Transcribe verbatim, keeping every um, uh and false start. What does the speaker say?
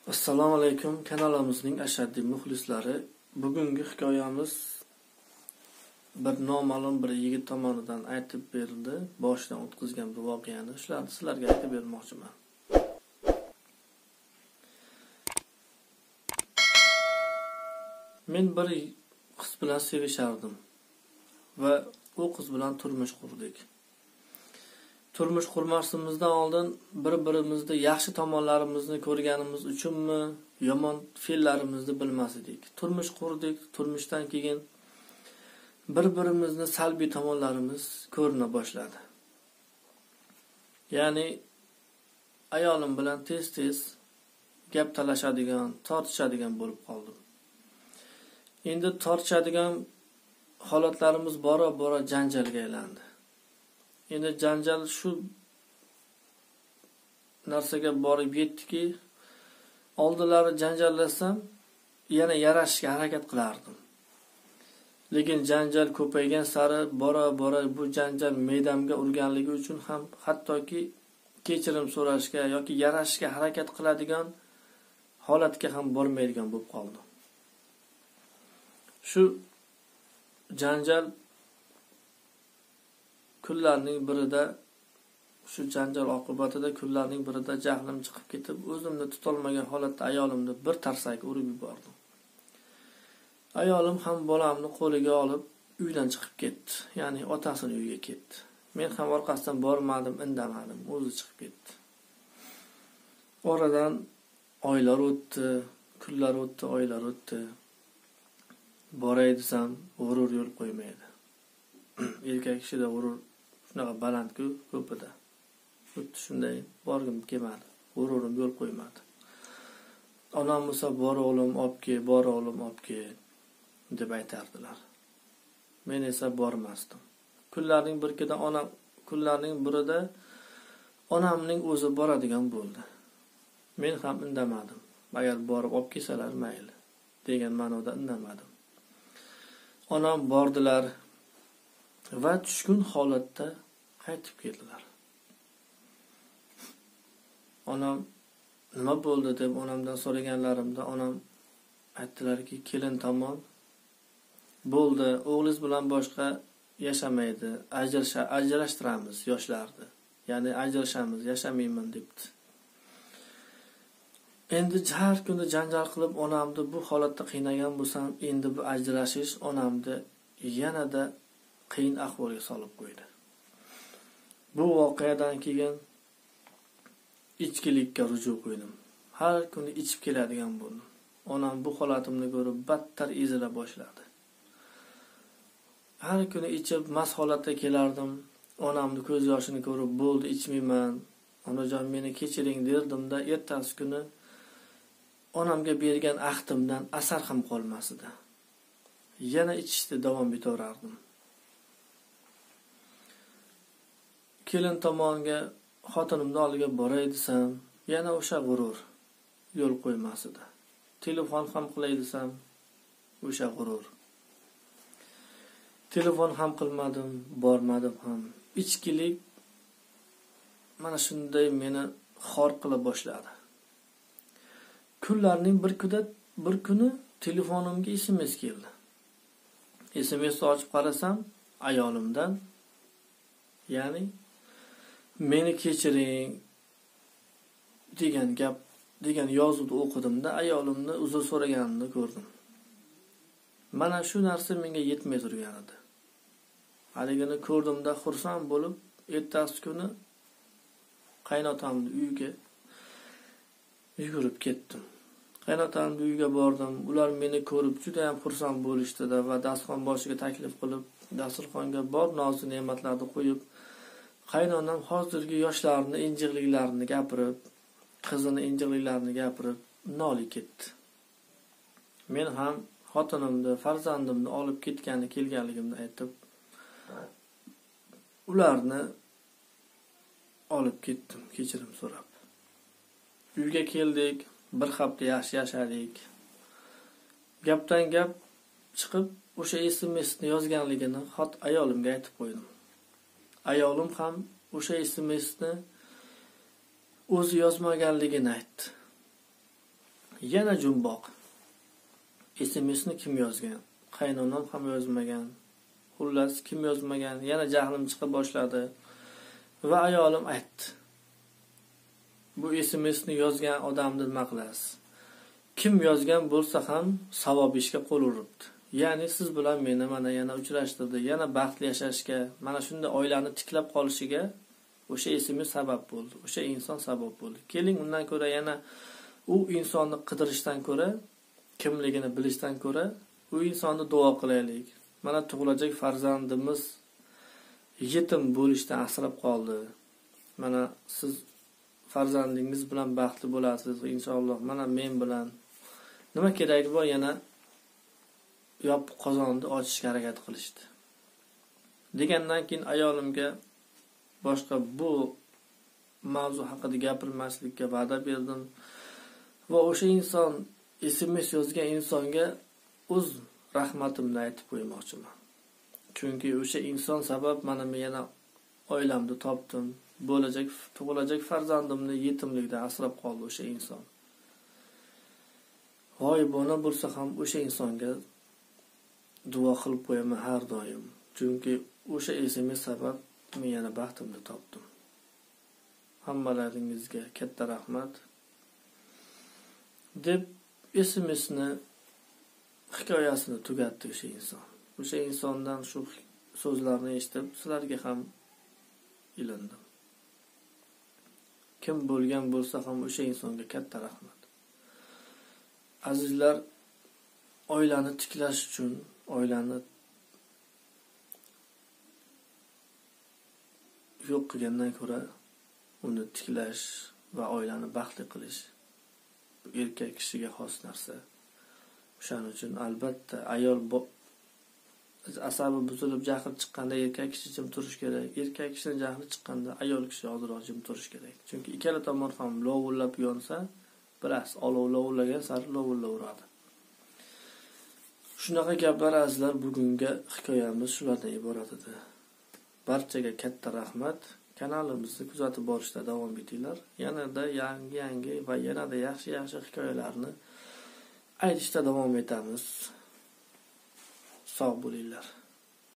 Assalomu alaykum, kanalimizning ashaddiy muxlislari. Bugungi hikoyamiz bir noma'lum bir yigit tomonidan aytib berildi. Boshidan o'tkazgan bir voqeani shularni sizlarga aytib bermoqchiman. Men bir qiz bilan sevishardim va u qiz bilan turmush qurdik. Turmush qurmasimizdan oldin bir-birimizni yaxshi tomonlarimizni ko'rganimiz uchunmi, yomon fe'llarimizni bilmas edik. Turmush qurdik, turmushdan keyin bir-birimizni salbiy tomonlarimiz ko'rina boshladi. Ya'ni ayolim bilan tez-tez gap talashadigan, tortishadigan bo'lib qoldim. Endi tortishadigan holatlarimiz bora-bora janjalga aylandi. Endi janjal shu narsaga borib yetdiki, oldilari janjallasam, yana yarashishga harakat qilardim. Lekin janjal ko'paygan sari bora-bora bu janjal me'damga urganligi uchun ham hattoki kechirim so'rashga yoki yarashishga harakat qiladigan holatga ham bormaydigan bo'lib qoldim. Shu janjal kunlarning birida shu janjal oqibatida kunlarning birida jahlim chiqib ketib, o'zimni tutolmagan holatda ayolimni bir tarsak urib yubordim. Ayolim ham bolamni qo'liga olib uydan chiqib ketdi. Ya'ni otasini uyiga ketdi. Men ham orqasidan bormadim, indamadim, o'zi chiqib ketdi. Oradan oylar o'tdi, kunlar o'tdi, oylar o'tdi. Boray desam, g'urur yo'l qo'ymaydi. Erkak kishida g'urur shunaqa balandku ko'pida. Xuddi shunday borgim kelmadi. G'ururim yo'l qo'ymadi. Onam bo'lsa bor o'g'lim olib kel, bor o'g'lim olib kel deb aytardilar. Men esa bormasdim. Kunlarning birida onam kunlarning birida onamning o'zi boradigan bo'ldi. Men ham indamadim. Agar borib olib kelsalar mayli degan ma'noda indamadim. Onam bordilar va tushkun holatda qaytib keldilar. Onam nima bo'ldi deb onamdan so'raganlarimda onam aytdilarki, kelin tomon bo'ldi, o'g'liz bilan boshqa yashamaydi, ajrasha ajrashtiramiz yoshlarni. Ya'ni ajrashamiz, yashamayman debdi. Endi har kuni janjal qilib onamni bu holatda qiynagan bo'lsam, endi bu ajrashish onamni yanada qiyin ahvolga solib qo'ydi. Bu voqeadan keyin ichkilikka ruju qo'ydim. Har kuni ichib keladigan bo'ldim. Onam bu holatimni ko'rib battar ezila boshladi. Har kuni ichib mast holatda kelardim. Onamni ko'z yoshini ko'rib, bo'ldi, ichmayman. Onajon, meni kechiring derdim-da, ertasi kuni onamga bergan ahdimdan asar ham qolmasdi. Yana ichishda davom etaverardim. Kelin tomonga xotinimni oldiga boray desam, yana o'sha g'urur yo'l qo'ymasdi. Telefon ham qilay desam, o'sha g'urur. Telefon ham qilmadim, bormadim ham. Ichkilik mana shunday meni xor qila boshladi. Kunlarning bir kunida bir kuni telefonimga S M S keldi. S M S ochib qarasam, ayolimdan, ya'ni meni kechiring degan gap, degan yozuvni o'qidimda, ayolimni uzr so'raganini ko'rdim. Mana shu narsa menga yetmay turgan edi. Haligini ko'rdimda xursand bo'lib, ertasi kuni qaynotamning uyiga yugurib ketdim. Qaynotamning uyiga bordim. Ular meni ko'rib juda ham xursand bo'lishdi-da va dasturxon boshiga taklif qilib, dasturxonga bor nozik ne'matlarni qo'yib, qaynonam hozirgi yoshlarni injiqliklarini gapirib, qizini injiqliklarini gapirib, noli ketdi. Men ham xotinimni, farzandimni olib ketgani kelganligimni aytib, ularni olib ketdim, kechirim so'rab. Uyga keldik, bir hafta yaxshi yashadik. Gapdan gap chiqib, o'sha S M S ni yozganligini xot ayolimga aytib qo'ydim. Ayolim ham o'sha S M S ni o'zi yozmaganligini aytdi. Yana jumboq. S M Sni kim yozgan? Qaynonam ham yozmagan. Xullas kim yozmagan? Yana jahlim chiqa boshladi va ayolim aytdi. Bu S M Sni yozgan odamni nima qilasiz? Kim yozgan bo'lsa ham savob ishga qo'l uribdi. Ya'ni siz bilan meni mana yana uchrashtirdi, yana baxtli yashashga, mana shunday oilani tiklab qolishiga o'sha S M S sabab bo'ldi. O'sha inson sabab bo'ldi. Keling undan ko'ra yana u insonni qidirishdan ko'ra, kimligini bilishdan ko'ra, u insonni duo qilaylik. Mana tug'ilajak farzandimiz yetim bo'lishdan asrab qoldi. Mana siz farzandingiz bilan baxtli bo'lasiz inshaalloh. Mana men bilan nima kerak bu yana yopiq qozonni ochishga harakat qilishdi. Degandan keyin ayolimga boshqa bu mavzu haqida gapirmaslikka va'da berdim va o'sha inson S M S yozgan insonga o'z rahmatimni aytib qo'ymoqchiman. Chunki o'sha inson sabab mana men yana oilamni topdim. Bo'lajak tug'ilajak farzandimni yetimlikdan asrab qoldi o'sha inson. Voy bona bo'lsa ham o'sha insonga duo qilib qo'yaman har doim. Chunki o'sha S M S sabab men yana baxtimni topdim. Hammalaringizga katta rahmat deb S M Sni hikoyasini tugatdi o'sha inson. O'sha insondan shu so'zlarni eshitib sizlarga ham ilindim. Kim bo'lgan bo'lsa ham o'sha insonga katta rahmat. Azizlar, oilani tiklash uchun, oilani yo'q qilgandan ko'ra uni tiklash va oilani baxtli qilish bu erkak kishiga xos narsa. O'shaning uchun albatta ayol asabi buzilib jahli chiqqanda erkak kishi jim turish kerak. Erkak kishining jahli chiqqanda ayol kishi ozroq jim turish kerak. Chunki ikkala tomon ham lovullab yonsa, bilasiz, olov lovullagan sari lovullaveradi. Shunaqa gaplar azizlar, bugungi hikoyamiz shulardan iborat edi. Barchaga katta rahmat. Kanalimizni kuzatib borishda davom etinglar. Yanada yangi-yangi va yanada yaxshi-yaxshi hikoyalarni aytishda davom etamiz. Sog' bo'linglar.